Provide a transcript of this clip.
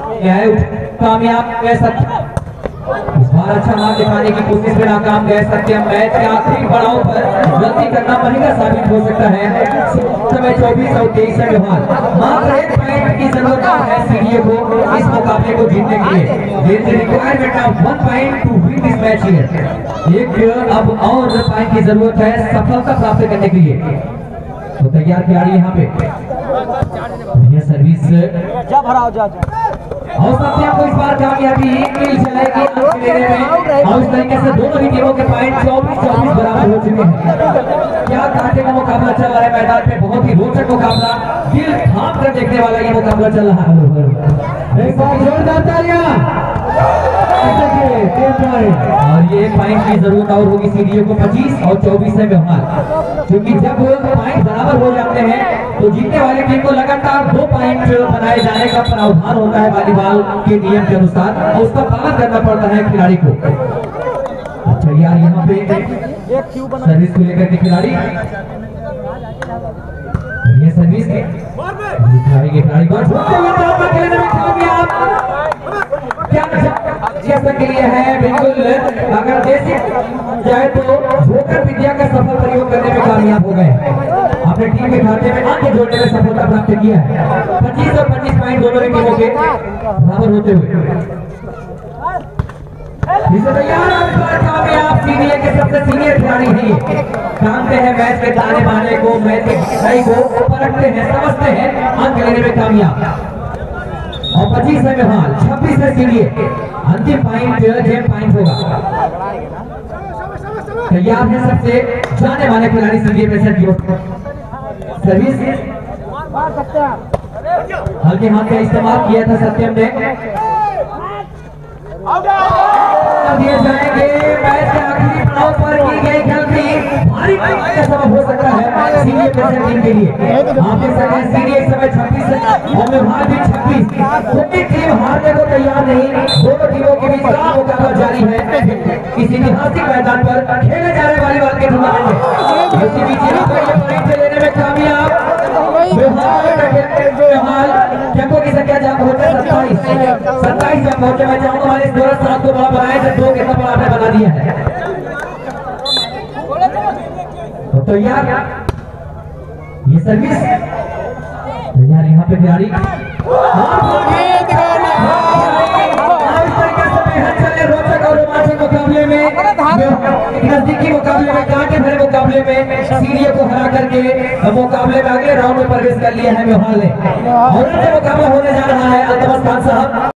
कामयाब कह सकते इस बार अच्छा मार दिखाने की कोशिश में नाकाम कह सकते हैं। मैच के आखिरी पड़ाव पर गलती करना महंगा साबित हो सकता है। समय 24 और 23 में व्यवहार मात्र 1 पॉइंट की जरूरत है सीडीए को इस मुकाबले को जीतने के लिए। Requirement of 1 point to win this match here. एक अब और पॉइंट की जरूरत है सफलता प्राप्त करने के लिए। तो तैयार खिलाड़ी यहाँ पे बढ़िया सर्विस जा भराओ जा और सत्या को इस बार कामयाबी मिल जाएगी लेने में। और इस तरीके से दोनों ही टीमों के पॉइंट 24-24 बराबर हो चुके हैं। क्या कांटे का मुकाबला चल रहा है मैदान में, बहुत ही रोचक मुकाबला, दिल थाम कर देखने वाला ये मुकाबला चल रहा है। एक बार जोरदार तालियां। और ये पॉइंट की जरूरत और होगी सीडीए को 25 और 24 में व्यवहार, क्योंकि जब पॉइंट बराबर हो जाते हैं तो जीतने वाली टीम को लगातार 2 पॉइंट बनाए जाने का प्रावधान होता है वॉलीबॉल के नियम के अनुसार, और उसका पालन करना पड़ता है खिलाड़ी को। अच्छा यार यहाँ पे सर्विस को लेकर के खिलाड़ी ये सर्विस खिलाड़ी को जैसा के लिए है बिल्कुल। अगर देसी जाए तो जोकर विद्या का सफल प्रयोग करने में कामयाब हो गए। अपने टीम के खाते में अंक जोड़ने में सफलता प्राप्त किया है। 25 और 25 पॉइंट दोनों ही टीमों के बराबर होते हुए कामयाब सीनियर के सबसे सीनियर खिलाड़ी हैं। जानते हैं मैच के ताने बाने को, मैच की सच्चाई को परखते हैं, समझते हैं, अंक लेने में कामयाब। और 25 में व्यवहार, 26 में सीडीए। अंतिम पॉइंट जेम पॉइंट होगा। तैयार है सबसे जाने वाले खिलाड़ी सीडीए प्रेशर की सर्विस हल्के हाथ का इस्तेमाल किया था सत्यम ने। दिए जाएंगे मैच के आखिरी पड़ाव पर की गई गलती भारी का सबब हो सकता है सीडीए प्रेशर टीम के लिए। आप देख सकते हैं सीडीए इस समय 26 और व्यवहार भी 26। कोई टीम हारने को तैयार नहीं, दोनों टीमों के बीच का मुकाबला जारी है इस ऐतिहासिक मैदान पर खेले जा रहे वॉलीबॉल के टूर्नामेंट में। इसी बीच यहाँ पर ये पॉइंट लेने में कामयाब टेम्पो की संख्या जब होते 27 जब पहुंचे। मैं चाहूंगा हमारे इस दौरान साथ को बड़ा बनाए जब 2 कितना बड़ा आपने बना दिया है। तो यार ये सर्विस यार यहाँ पे खिलाड़ी रोचक और रोमांचक मुकाबले में, नजदीकी मुकाबले में, कांटे भरे मुकाबले में सीडीए को हरा करके मुकाबले में अगले राउंड में प्रवेश कर लिया है व्यवहार ने। और मुकाबला होने जा रहा है अल्तमश खान साहब।